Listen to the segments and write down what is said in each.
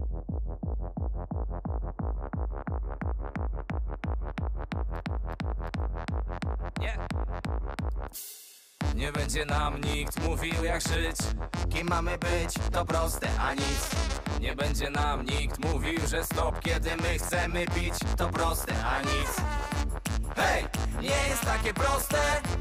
Nie będzie nam nikt mówił jak żyć. Kim mamy być, to proste, a nic. Nie będzie nam nikt mówił, że stop, kiedy my chcemy pić. To proste, a nic. Hej, nie jest takie proste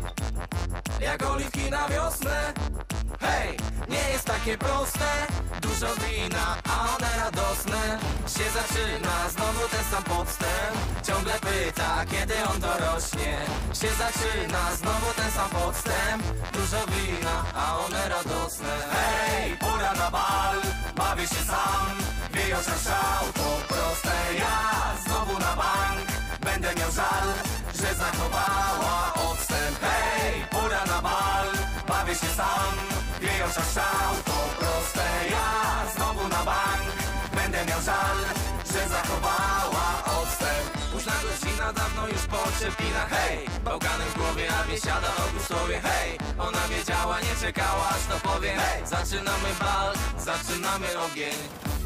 jak oliwki na wiosnę. Hej, nie jest takie proste. Dużo wina, a one radosne. Się zaczyna znowu ten sam podstęp. Ciągle pyta, kiedy on dorośnie. Się zaczyna znowu ten sam podstęp. Dużo wina, a one radosne. Hej, pora na bal, bawię się sam. Wieją za szał, to proste. Ja znowu na bank będę miał żal, że zachowała odstęp. Hej, pora na bal, bawię się sam. Wieją za szał, to proste. Ja znowu na bank będę miał żal, że zachowała odstęp. Późna godzina, dawno już po czepinach. Hej, bałganem w głowie, a biesiada o gusłowie. Hej, ona wiedziała, nie czekała, aż to powiem. Hej, zaczynamy bal, zaczynamy ogień.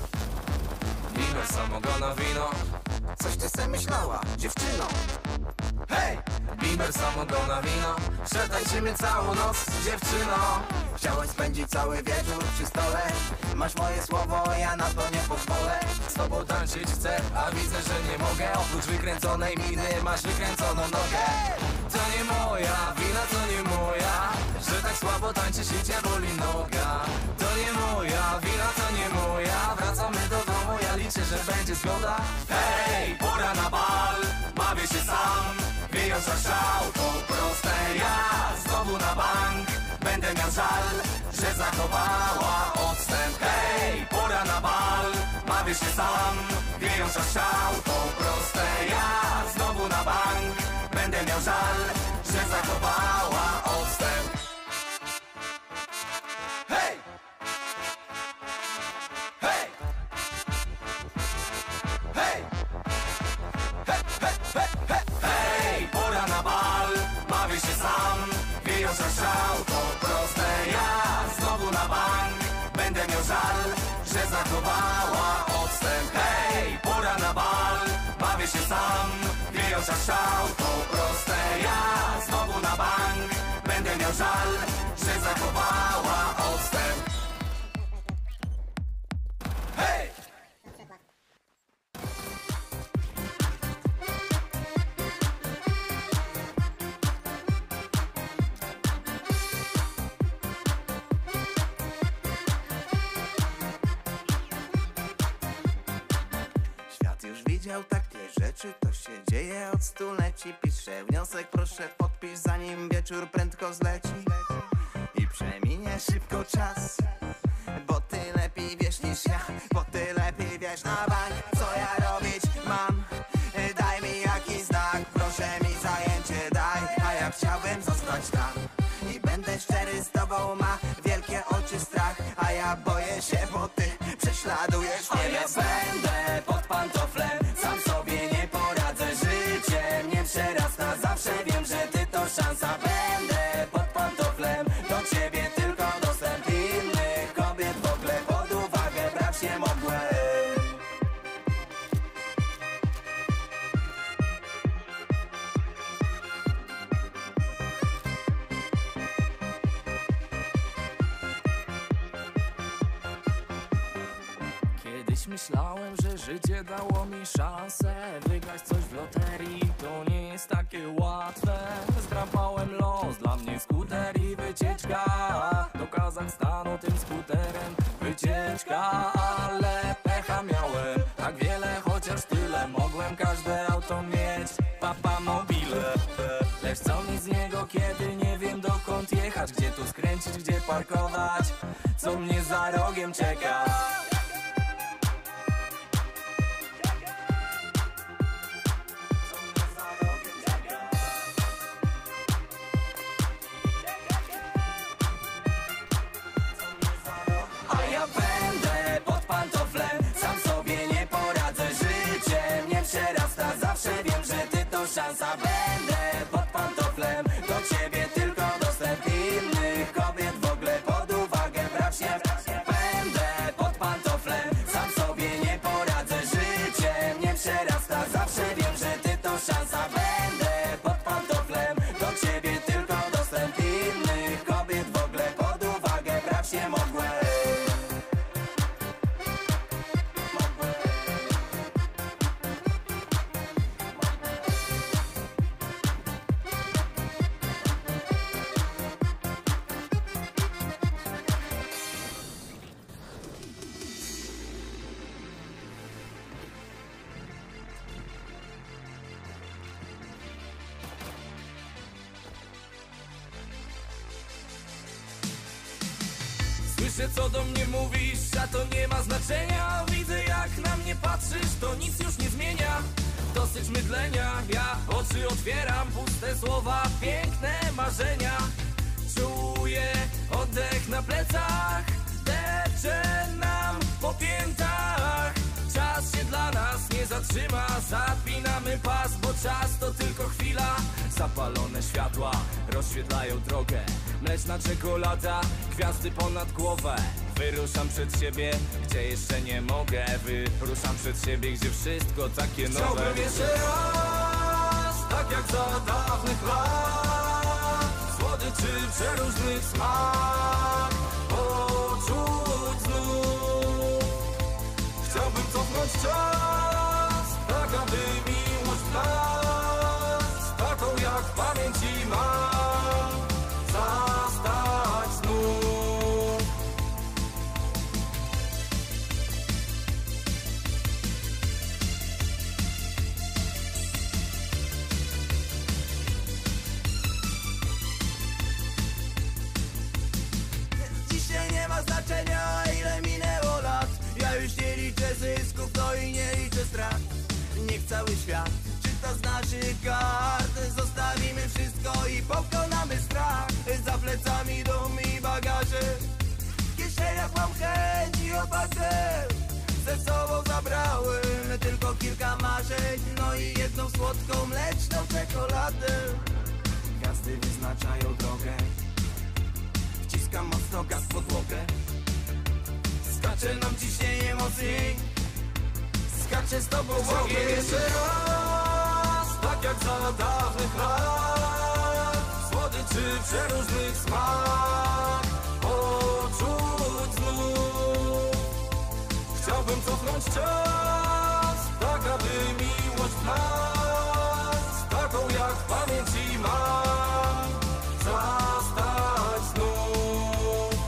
Bimber, samogona, wino. Coś ty se myślała, dziewczyno? Hej, bimber, samogona, wino. Przetańczymy całą noc, dziewczyno. Chciałeś spędzić cały wieczór przy stole. Masz moje słowo, ja na to nie pozwolę. Z tobą tańczyć chcę, a widzę, że nie mogę. Oprócz wykręconej miny masz wykręconą nogę. To nie moja wina, to nie moja, że tak słabo tańczysz i cię boli noga. To nie moja wina, to nie moja. Wracamy do domu, ja liczę, że będzie zgoda. Hej, pora na bal, bawię się sam. Wieją za szał, to proste. Ja znowu na bank będę miał żal, że zachowała odstęp. Hej, pora na bal, bawię się sam. Wieją za szał, to proste. Ja znowu na bank będę miał żal, że zachowała odstęp. Hej! Hej! Hej! Hej, hej, hej, hej! Hej, pora na bal, bawię się sam. Wieją za szał, to proste. Ja znowu na bank będę miał żal, że zachowała odstęp. Hej, pora na bal, bawię się sam. Wieją za szał, to proste. Ja znowu na bank będę miał żal, że zachowała odstęp. Hej! Świat już widział takie rzeczy, to się dzieje od stuleci. Piszę wniosek, proszę podpisz, zanim wieczór prędko zleci. I przeminie szybko czas, bo ty lepiej wiesz niż ja, bo ty lepiej wiesz na bank, co ja robić mam. Daj mi jakiś znak, proszę mi zajęcie daj, a ja chciałbym zostać tam. I będę szczery z tobą, ma wielkie oczy strach, a ja boję się, bo ty prześladujesz mnie. A ja będę pod pantoflem, sam sobie nie poradzę. Życie mnie przerasta, zawsze wiem, że ty to szansa. Będę pod pantoflem, do ciebie tylko dostęp. Innych kobiet w ogóle pod uwagę brać nie mogłem. Kiedyś myślałem, że życie dało mi szansę wygrać coś w loterii, to nie jest takie łatwe. Zdrapałem los, dla mnie skuter i wycieczka do Kazachstanu tym skuterem. Wycieczka, ale pecha miałem tak wiele, chociaż tyle mogłem każde auto mieć. Papa mobile, lecz co mi z niego, kiedy nie wiem dokąd jechać, gdzie tu skręcić, gdzie parkować, co mnie za rogiem czeka. Zawsze wiem, że ty to szansa. Będę pod pantoflem, do ciebie tylko dostęp. Innych kobiet w ogóle pod uwagę brać nie. Będę pod pantoflem, sam sobie nie mogłem. Słyszę, co do mnie mówisz, a to nie ma znaczenia. Widzę, jak na mnie patrzysz, to nic już nie zmienia. Dosyć mydlenia, ja oczy otwieram. Puste słowa, piękne marzenia. Czuję oddech na plecach, deszcze nam po piętach. Czas się dla nas nie zatrzyma, zapinamy pas, bo czas to tylko chwila. Zapalone światła rozświetlają drogę, mleczna czekolada, gwiazdy ponad głowę. Wyruszam przed siebie, gdzie jeszcze nie mogę. Wyruszam przed siebie, gdzie wszystko takie nowe. Chciałbym jeszcze raz, tak jak za dawnych lat, słodyczy przeróżnych smak poczuć znów. Chciałbym cofnąć czas, tak aby miłość w nas, taką jak w pamięci mam, zastać znów. Dzisiaj nie ma znaczenia, ile minęło lat. Ja już nie liczę zysków, no i nie liczę strat. Niech cały świat czyta z naszych kart. Zostawimy wszystko i pokonamy strach. Za plecami dom i bagaże, w kieszeniach mam chęć i odwagę. Ze sobą zabrałem tylko kilka marzeń, no i jedną słodką mleczną czekoladę. Gwiazdy wyznaczają drogę, wciskam mocno gaz w podłogę. Skacze nam ciśnienie mocniej, skacze z tobą w ogień. Jeszcze raz, tak jak za dawnych lat, słodyczy przeróżnych smak poczuć znów. Chciałbym cofnąć czas, tak aby miłość w nas, taką jak w pamięci mam, zastać znów.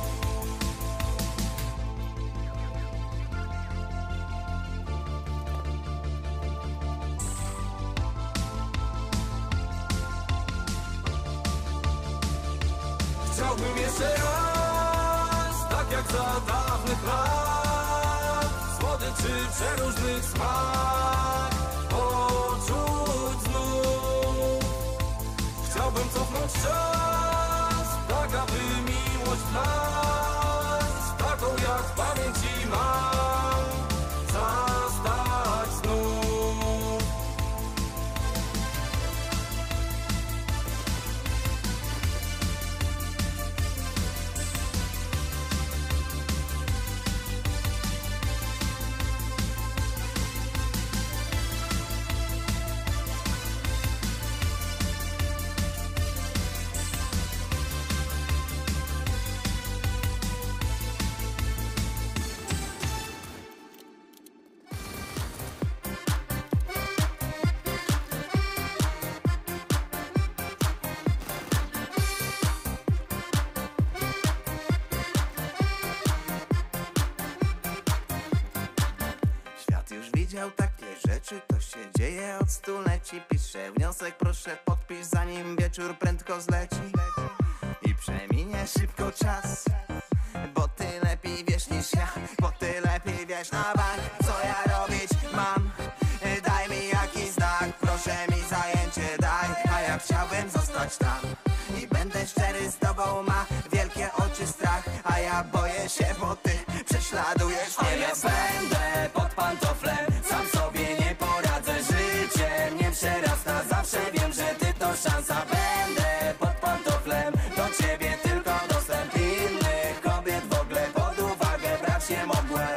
Chciałbym jeszcze raz, tak jak za dawnych lat, słodyczy przeróżnych smak poczuć znów. Chciałbym cofnąć czas, tak aby miłość w nas, taką jak w pamięci mam, zastać znów. Świat już widział takie rzeczy, to się dzieje od stuleci. Piszę wniosek, proszę podpisz, zanim wieczór prędko zleci. I przeminie szybko czas, bo ty lepiej wiesz niż ja, bo ty lepiej wiesz na bank, co ja robić mam. Daj mi jakiś znak, proszę mi zajęcie daj, a ja chciałbym zostać tam. I będę szczery z tobą, ma wielkie oczy strach, a ja boję się, bo ty prześladujesz mnie. A ja będę pod pantoflem, sam sobie nie poradzę. Życie mnie przerasta, zawsze wiem, że ty to szansa. Będę pod pantoflem, do ciebie tylko dostęp. Innych kobiet w ogóle pod uwagę brać nie mogłem.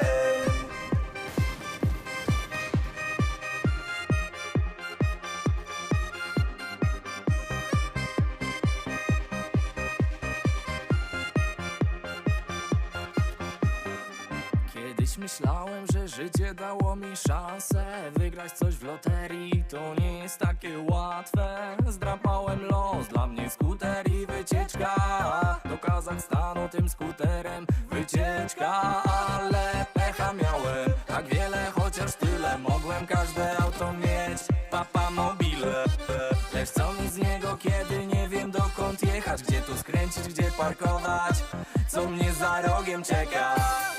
Kiedyś myślałem, że życie dało mi szansę wygrać coś w loterii, to nie jest takie łatwe. Zdrapałem los, dla mnie skuter i wycieczka do Kazachstanu tym skuterem wycieczka. Ale pecha miałem, tak wiele, chociaż tyle. Mogłem każde auto mieć, papa mobile. Lecz co mi z niego, kiedy nie wiem dokąd jechać, gdzie tu skręcić, gdzie parkować, co mnie za rogiem czeka.